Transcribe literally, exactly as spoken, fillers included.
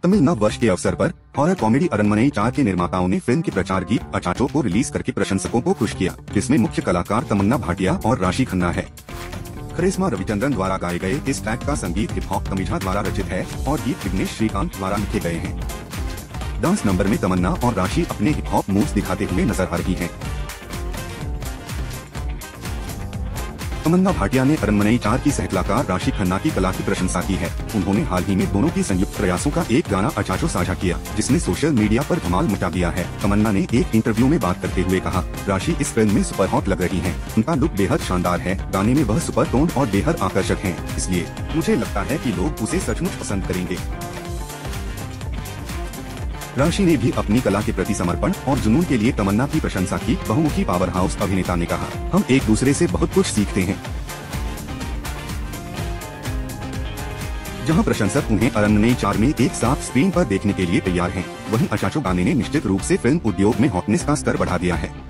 तमिल नव वर्ष के अवसर पर हॉरर कॉमेडी अरनमनई चार के निर्माताओं ने फिल्म के प्रचार गीत अचाचो को रिलीज करके प्रशंसकों को खुश किया, जिसमें मुख्य कलाकार तमन्ना भाटिया और राशि खन्ना है। करिश्मा रविचंद्रन द्वारा गाए गए इस ट्रैक का संगीत हिप हॉप तमिझा द्वारा रचित है और गीत विघ्नेश श्रीकांत द्वारा लिखे गए हैं। डांस नंबर में तमन्ना और राशि अपने हिप हॉप मूव्स दिखाते हुए नजर आ रही हैं। तमन्ना भाटिया ने अरनमनई चार की सहकलाकार राशि खन्ना की कला की प्रशंसा की है। उन्होंने हाल ही में दोनों की संयुक्त प्रयासों का एक गाना अचाचो साझा किया, जिसने सोशल मीडिया पर धमाल मचा दिया है। तमन्ना ने एक इंटरव्यू में बात करते हुए कहा, राशि इस फिल्म में सुपर हॉट लग रही हैं। उनका लुक बेहद शानदार है। गाने में वह सुपर टोन और बेहद आकर्षक हैं, इसलिए मुझे लगता है कि लोग उसे सचमुच पसंद करेंगे। राशि ने भी अपनी कला के प्रति समर्पण और जुनून के लिए तमन्ना की प्रशंसा की। बहुमुखी पावर हाउस अभिनेता ने कहा, हम एक दूसरे से बहुत कुछ सीखते हैं। जहां प्रशंसक उन्हें अरनमनई चार में एक साथ स्क्रीन पर देखने के लिए तैयार हैं, वहीं अचाचो गाने ने निश्चित रूप से फिल्म उद्योग में हॉटनेस का स्तर बढ़ा दिया है।